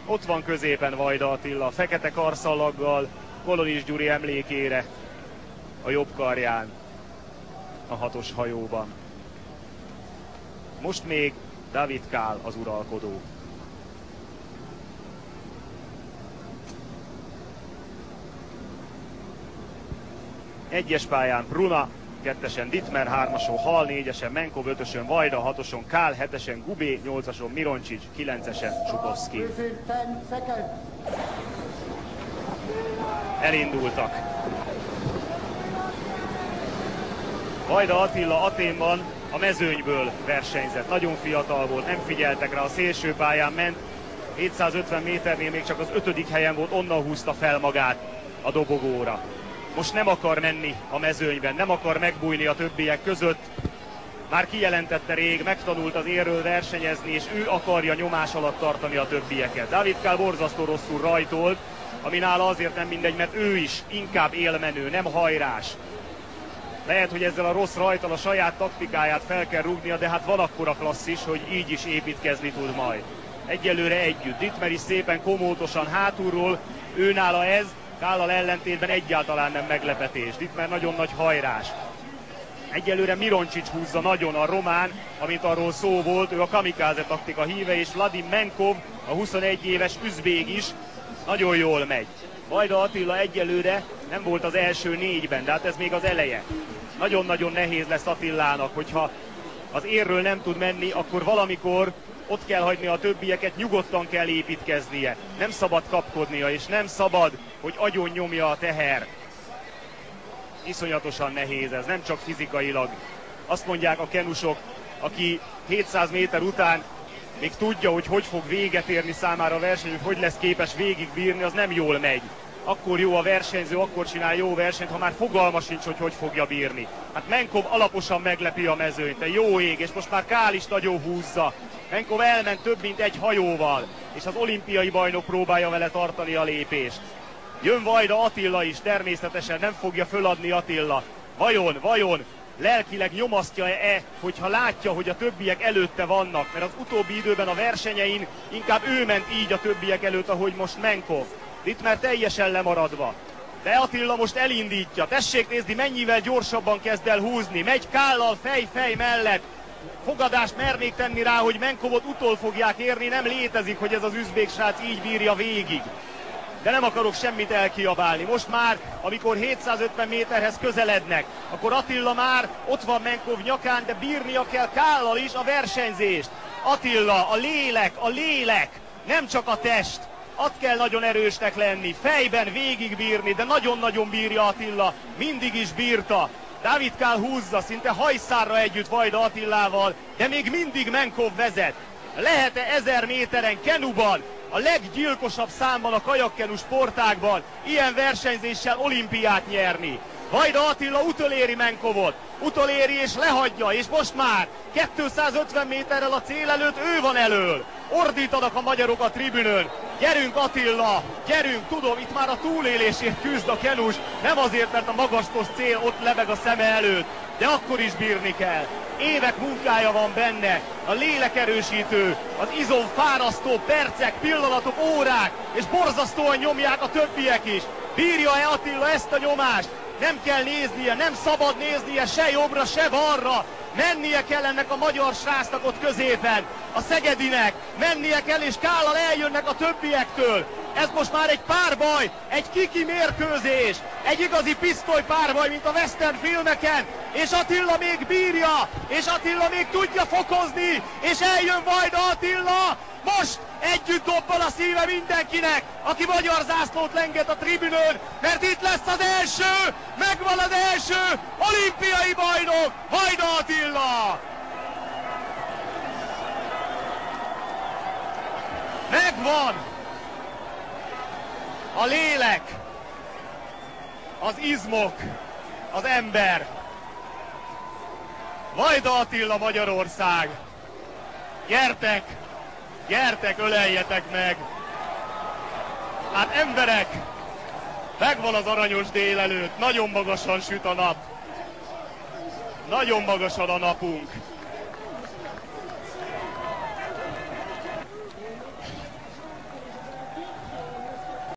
Ott van középen Vajda Attila, fekete karszalaggal, Kolonis Gyuri emlékére a jobb karján, a 6-os hajóban. Most még Dávid Kál az uralkodó. Egyes pályán Bruna, 2-esen Dittmer, 3-ason Hall, 4-esen Menkov, 5-ösön Vajda, 6-oson Kál, 7-esen Gubé, 8-ason Mironcsics, 9-esen Zsukovszki. Elindultak. Vajda Attila Athénban a mezőnyből versenyzett. Nagyon fiatal volt, nem figyeltek rá, a szélső pályán ment. 750 méternél még csak az 5. helyen volt, onnan húzta fel magát a dobogóra. Most nem akar menni a mezőnyben, nem akar megbújni a többiek között. Már kijelentette rég, megtanult az érről versenyezni, és ő akarja nyomás alatt tartani a többieket. Dávid Kál borzasztó rosszul rajtolt, ami nála azért nem mindegy, mert ő is inkább élmenő, nem hajrás. Lehet, hogy ezzel a rossz rajttal a saját taktikáját fel kell rúgnia, de hát van akkora klasszis, hogy így is építkezni tud majd. Egyelőre együtt. Dittmer is szépen komótosan hátulról, őnála ez Kállal ellentétben egyáltalán nem meglepetés. Dittmer nagyon nagy hajrás. Egyelőre Mironcsics húzza nagyon a román, amint arról szó volt, ő a kamikáze taktika híve, és Vladim Menkov, a 21 éves üzbég is nagyon jól megy. Vajda Attila egyelőre nem volt az első 4-ben, de hát ez még az eleje. Nagyon-nagyon nehéz lesz Attilának, hogyha az érről nem tud menni, akkor valamikor ott kell hagyni a többieket, nyugodtan kell építkeznie. Nem szabad kapkodnia, és nem szabad, hogy agyon nyomja a teher. Iszonyatosan nehéz ez, nem csak fizikailag. Azt mondják a kenusok, aki 700 méter után még tudja, hogy fog véget érni számára a verseny, hogy lesz képes végigbírni, az nem jól megy. Akkor jó a versenyző, akkor csinál jó versenyt, ha már fogalma sincs, hogy fogja bírni. Hát Menkov alaposan meglepi a mezőnyt, de jó ég, és most már Kál is nagyon húzza. Menkov elment több mint egy hajóval, és az olimpiai bajnok próbálja vele tartani a lépést. Jön Vajda Attila is, természetesen nem fogja föladni Attila. Vajon lelkileg nyomasztja-e, hogyha látja, hogy a többiek előtte vannak, mert az utóbbi időben a versenyein inkább ő ment így a többiek előtt, ahogy most Menkov. Dittmer teljesen lemaradva. De Attila most elindítja. Tessék nézni, mennyivel gyorsabban kezd el húzni. Megy Kállal fej mellett. Fogadást mernék tenni rá, hogy Menkovot utol fogják érni. Nem létezik, hogy ez az üzbék srác így bírja végig. De nem akarok semmit elkiabálni. Most már, amikor 750 méterhez közelednek, akkor Attila már ott van Menkov nyakán, de bírnia kell Kállal is a versenyzést. Attila, a lélek, nem csak a test. Ott kell nagyon erősnek lenni, fejben végigbírni, de nagyon-nagyon bírja Attila, mindig is bírta. Dávid Kál húzza, szinte hajszárra együtt Vajda Attilával, de még mindig Menkov vezet. Lehet-e 1000 méteren kenuban, a leggyilkosabb számban a kajakkenu sportágban ilyen versenyzéssel olimpiát nyerni? Vajda Attila utoléri Menkovot, utoléri és lehagyja, és most már 250 méterrel a cél előtt ő van elől. Ordítanak a magyarok a tribünön. Gyerünk Attila, gyerünk, tudom, itt már a túlélésért küzd a kenus, nem azért, mert a magastos cél ott lebeg a szeme előtt, de akkor is bírni kell. Évek munkája van benne, a lélekerősítő, az izomfárasztó percek, pillanatok, órák, és borzasztóan nyomják a többiek is. Bírja-e Attila ezt a nyomást? Nem kell néznie, nem szabad néznie se jobbra, se balra. Mennie kell ennek a magyar srácnak ott középen, a szegedinek, mennie kell, és Kállal eljönnek a többiektől. Ez most már egy párbaj, egy kiki mérkőzés, egy igazi pisztoly párbaj, mint a western filmeken, és Attila még bírja, és Attila még tudja fokozni, és eljön Vajda Attila. Most együtt dobban a szíve mindenkinek, aki magyar zászlót lenget a tribünön, mert itt lesz az első, megvan az első olimpiai bajnok, Vajda Attila! Megvan a lélek, az izmok, az ember. Vajda Attila, Magyarország! Gyertek! Gyertek, öleljetek meg! Hát emberek, megvan az aranyos délelőtt, nagyon magasan süt a nap. Nagyon magasan a napunk.